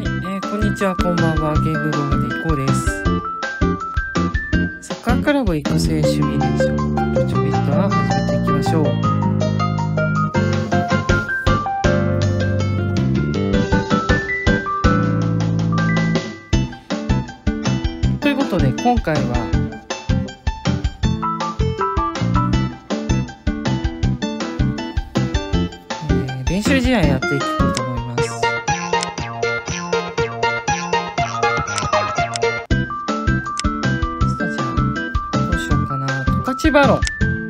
こんにちは、こんばんは。ゲーム動画でいこうです。サッカークラブ育成シミュレーション、ちょびっとは始めていきましょう。ということで、今回は練習試合やっていこうと思います。スタジアムどうしようかな。十勝バロン。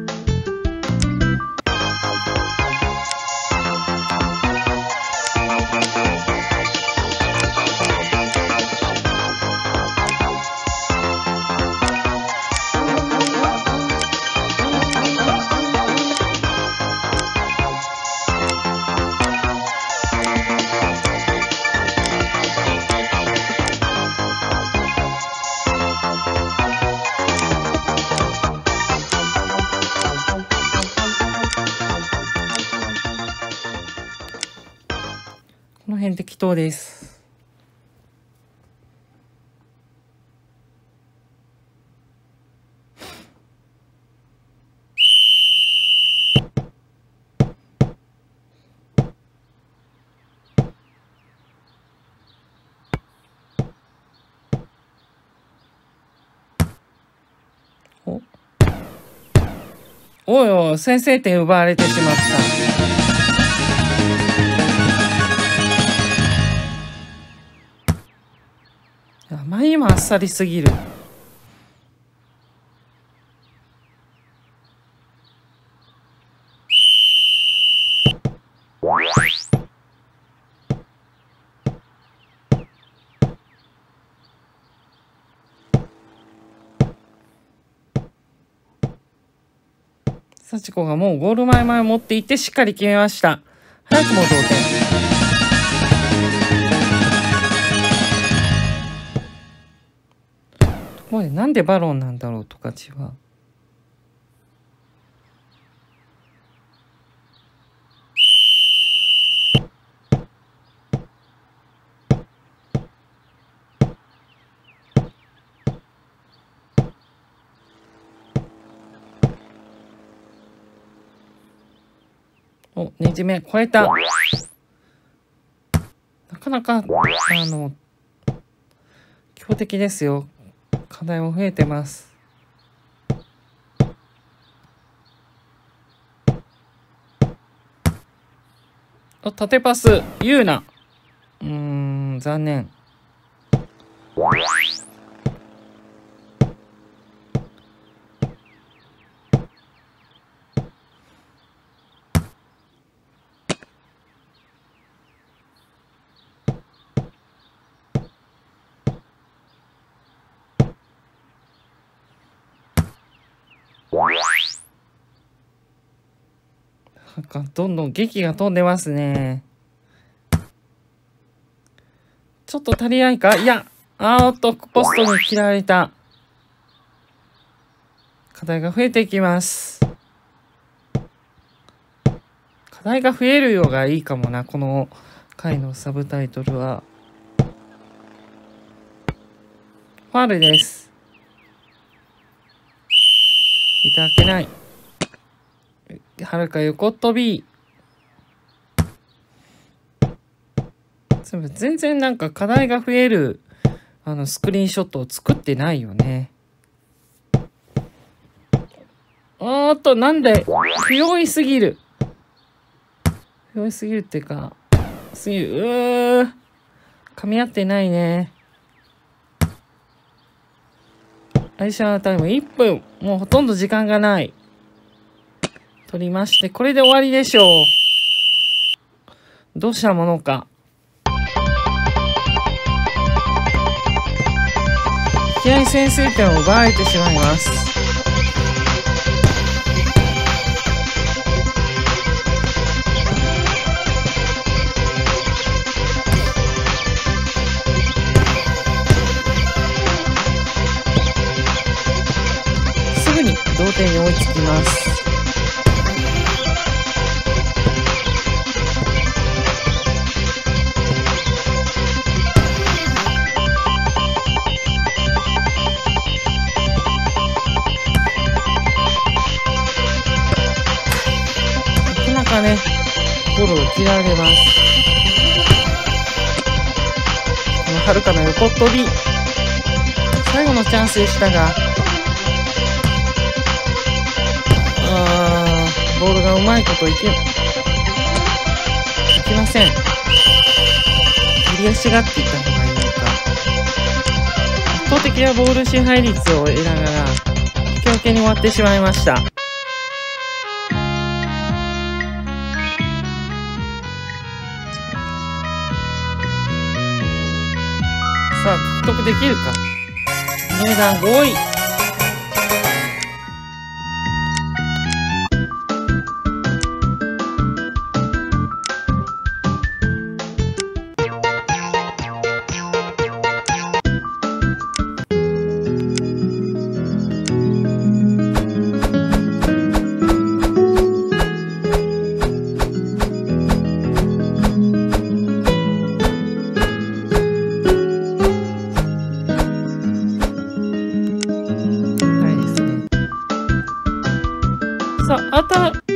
この辺適当です。おいおい、先制点奪われてしまった。あまりにもあっさりすぎる。幸子がもうゴール前まで持っていってしっかり決めました。早くも同点。もうなんでバロンなんだろう、十勝は。お、ねじめ超えた。なかなか強敵ですよ。課題も増えてます。お、縦パス言うな。残念。なんかどんどん劇が飛んでますね。ちょっと足りないか。いや、ポストに切られた。課題が増えていきます。課題が増えるようがいいかもな、この回のサブタイトルは。ファウルです。いただけない。はるか横飛び。全然なんか課題が増えるスクリーンショットを作ってないよね。なんで不用意すぎる。不用意すぎるっていうか、噛み合ってないね。アディショナルタイム1分。もうほとんど時間がない。取りまして、これで終わりでしょう。どうしたものか。いきなり先制点を奪われてしまいます。すぐに同点に追いつきます。 ちられます。このはるかの横飛び。最後のチャンスでしたが、ボールがうまいこといきません。蹴り足がっていった方がいいのか。圧倒的なボール支配率を得ながら、引き分けに終わってしまいました。さあ、獲得できるか。入団5位。さあ、新しく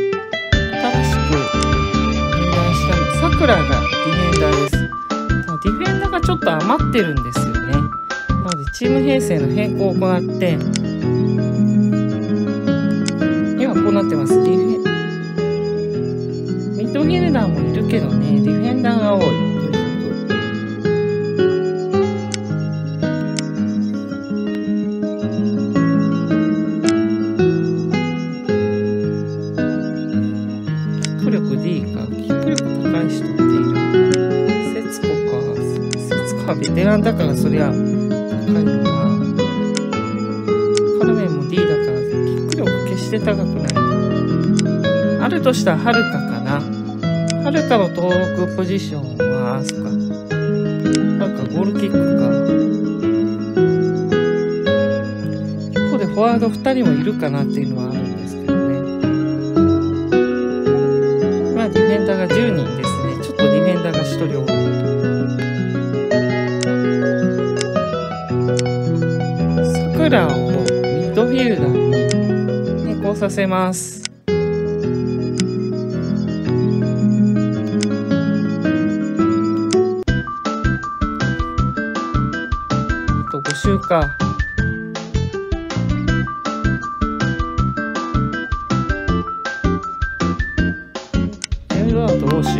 入団したさくらがディフェンダーです。ディフェンダーがちょっと余ってるんですよね。なのでチーム編成の変更を行って、今こうなってます。ミッドフィルダーもいるけどね、ディフェンダーが多い。ベテランだからそりゃ高いのはカルメンも D だからキック力決して高くない。あるとしたらはるかかな。はるかの登録ポジションはそっか、はるかゴールキックか。一方でフォワード2人もいるかなっていうのはあるんですけどね。まあディフェンダーが10人ですね。ちょっとディフェンダーが1人多い。さくらをミッドフィルダーに変更させます。あと5周か。エルドアート欧州。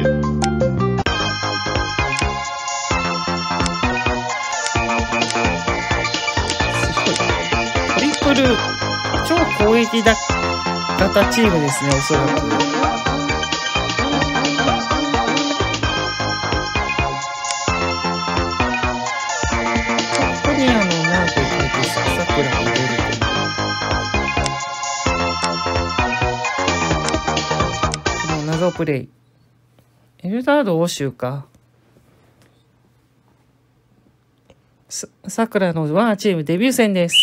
超攻撃型チームですね、おそらく。ここにマークを書いてさくらが出るこの謎プレイ。エルダード欧州か。さくらのワーチームデビュー戦です。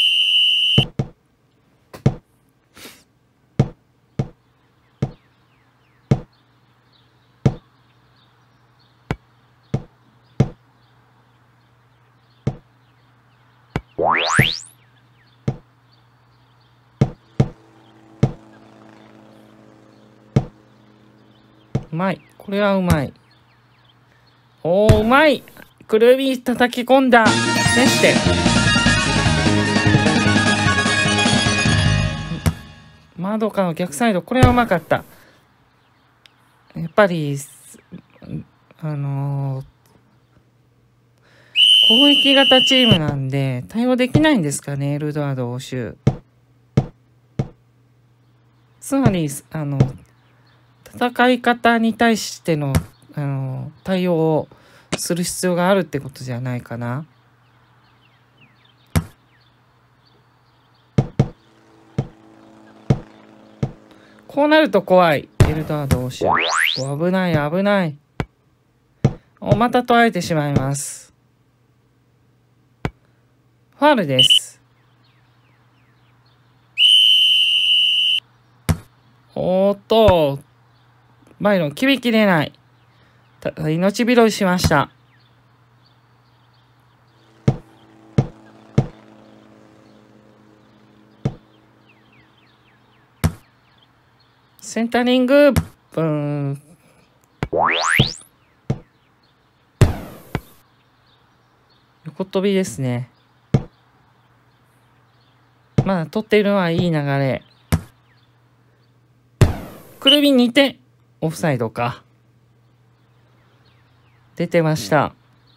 うまい。これはうまい。おー、うまい。くるみ叩き込んだ。ねして。窓かの逆サイド。これはうまかった。やっぱり、攻撃型チームなんで、対応できないんですかね、エルドアード欧州。つまり、戦い方に対しての、対応をする必要があるってことじゃないかな。こうなると怖い。エルドアード欧州。危ない、危ない。また取られてしまいます。ファウルです。おーっと、バイロン、決めきれない。命拾いしました。センタリング、 横跳びですね。まだ取っているのはいい流れ。くるみ2点。オフサイドか。出てました。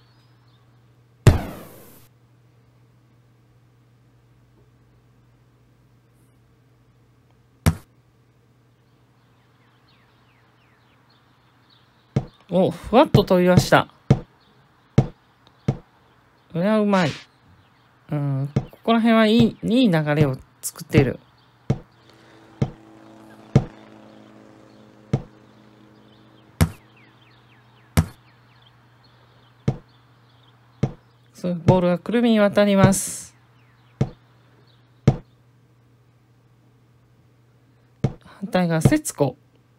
お、ふわっと飛びました。これはうまい。ここら辺はいい流れを作っている。ボールがくるみに渡ります。反対が節子。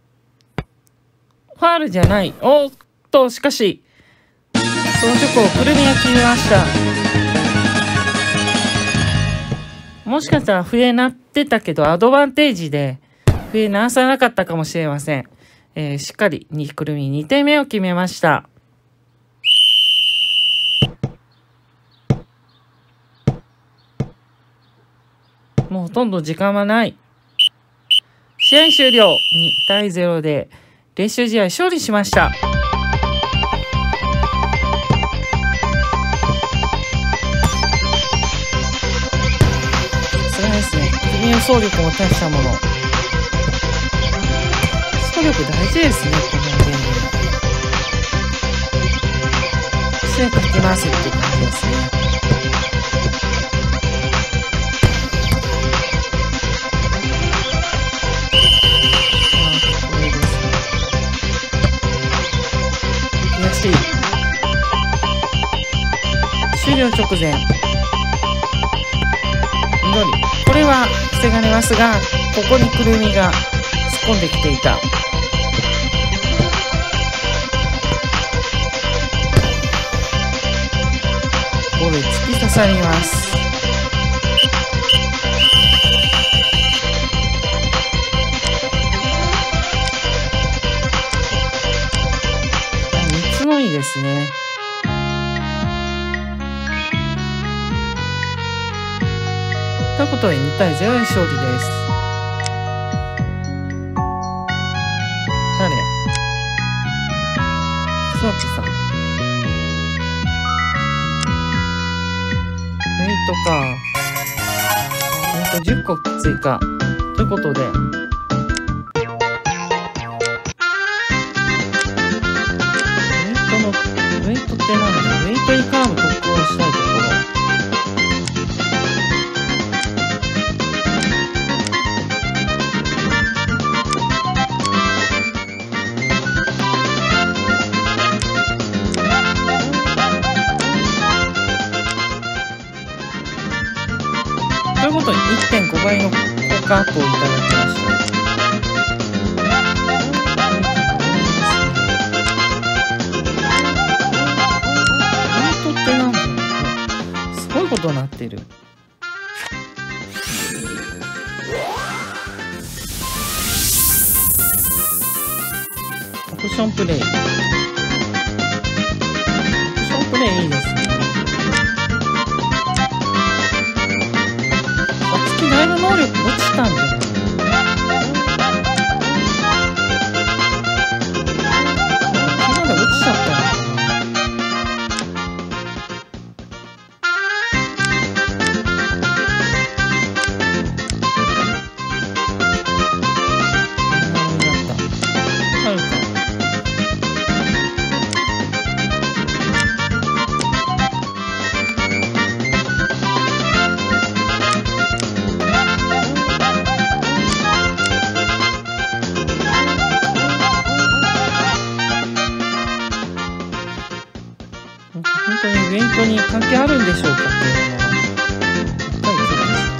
ファールじゃない。おっと、しかし、その直後、くるみが決めました。もしかしたら笛鳴ってたけど、アドバンテージで笛鳴らさなかったかもしれません。しっかりくるみ2点目を決めました。もうほとんど時間はない。試合終了。2対0で練習試合勝利しました。さすがですね。君の走力も大したもの。走力大事ですね、このゲーム。試合かけ回せっていう感じですね。終了直前。緑。これは防がれますが、ここにくるみが突っ込んできていた。ボール突き刺さります。3つのいいですね。ということで2対0で勝利です。誰？須崎さん。フェイトか。10個追加。ということで。ウェイトって何だ？ウェイト以下の特訓をしたいところ。ということで 1.5 倍の効果アップをいただきました。すごいことになっている。オプションプレイ。オプションプレイいいですね。だいぶ能力落ちたんじゃない？昨日で落ちちゃったのかな。本当にイベントに関係あるんでしょうかっていうのは、やっぱり興味します。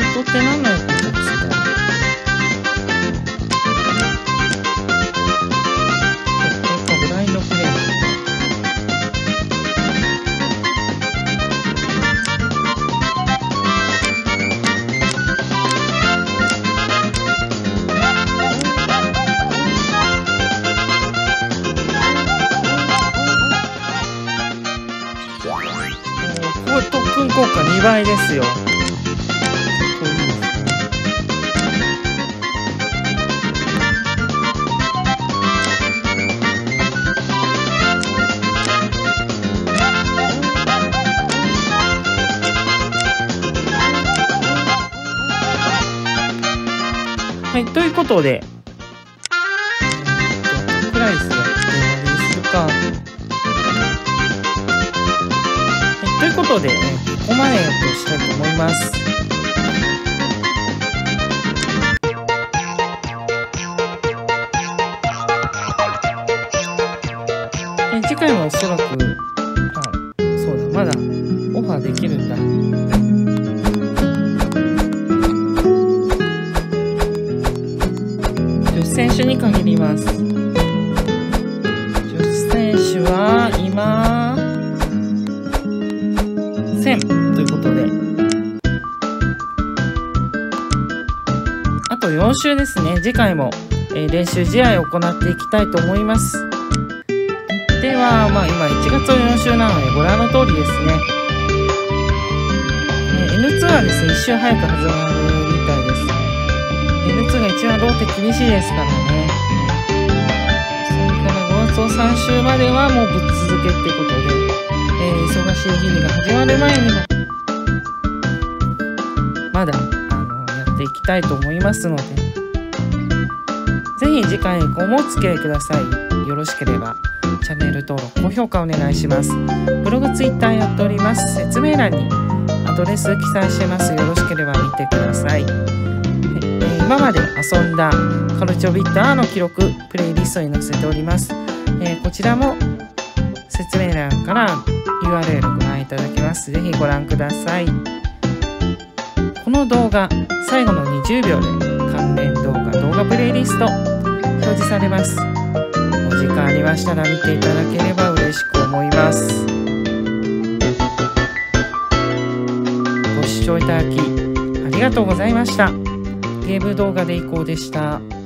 人って何の役に立つんだろう。これか、ブラインドプレイ。これ特訓効果2倍ですよ。はい、ということで、プライスやって終わりにするか。はい、ということで、ここまでとしたいと思います。次回はおそらく、そうだ、まだオファーできるんだ。女子選手に限ります。女子選手は今、1000ということで。あと4週ですね。次回も、練習試合を行っていきたいと思います。では、今1月の4週なのでご覧の通りですね。N2 はですね、1週早く始まるみたいです。N2 が一番ローテ厳しいですからね。それから5月の3週まではもうぶっ続けっていうことで、忙しい日々が始まる前にも、まだ、やっていきたいと思いますので、ぜひ次回以降もお付き合いください。よろしければ、チャンネル登録、高評価お願いします。ブログ、ツイッターやっております。説明欄にアドレス記載してます。よろしければ見てください。今まで遊んだカルチョビッターの記録、プレイリストに載せております。こちらも説明欄から URL ご覧いただけます。ぜひご覧ください。この動画、最後の20秒で関連動画プレイリスト表示されます。お時間ありましたら見ていただければ嬉しく思います。ご視聴いただきありがとうございました。ゲーム動画でいこうでした。